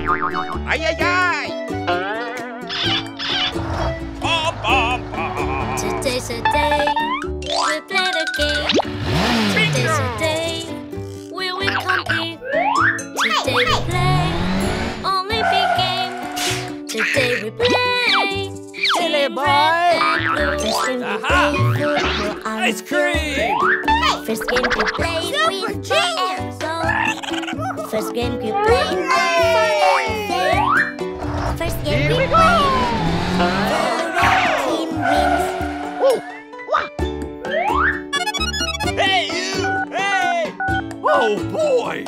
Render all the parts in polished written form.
Ay, ay, ay! Bum, bum, bum. Today's a day we play the game. Today's a day we will compete. Today we play only big game. Today we play Silly boy. First game we Aha. play football and Ice cream! First game we play Super with genius. and ball. First game we play fun and fair. First game we play. Team wins. Hey, you! Hey! Oh, boy!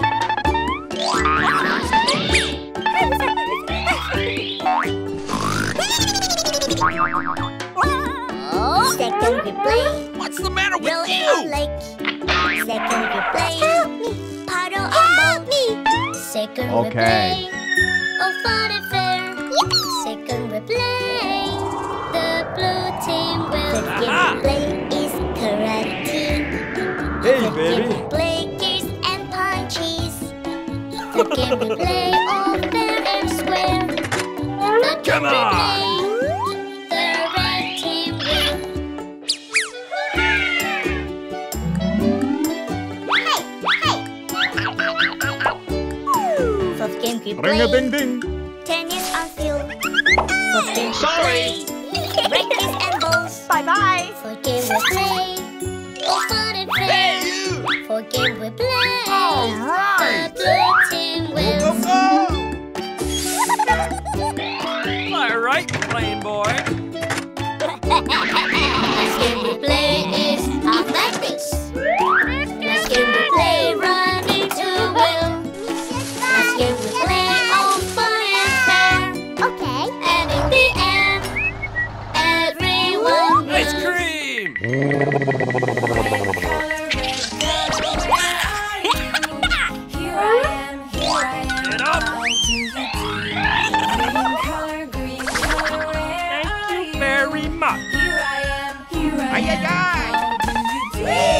Second we play What's the matter with roll you? and lake. Second we play Help me. paddle Help and me. boat. Second we Okay. play fun and fair. Second we play the blue team will. Third game Aha. we play is karate. Hey, Third game baby. we play gears and punches. Third game we play all fair and square. Third game Come we on. play the red team will. Fourth game we Ring a play ding ding. tennis on field. Fourth game we Sorry. play rackets and balls. Bye-bye. Fourth game we play all fun and Hey, fair. you! Fourth game we play All the right. blue team Go, wins. go! All right, playing boy. Last game we play is athletics. Last game we play running to will. Last game we play all fun and fair. Okay. And in the end, everyone Ice wins. cream! Get up! Thank you very much. Ay, ay, ay!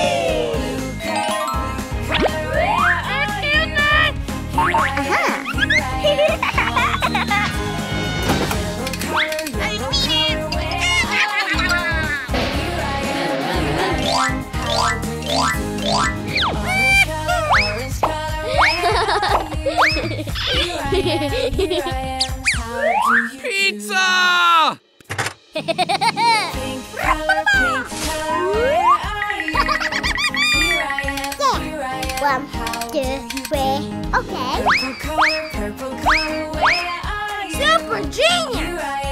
Pizza! One, two, three. Okay. Super genius.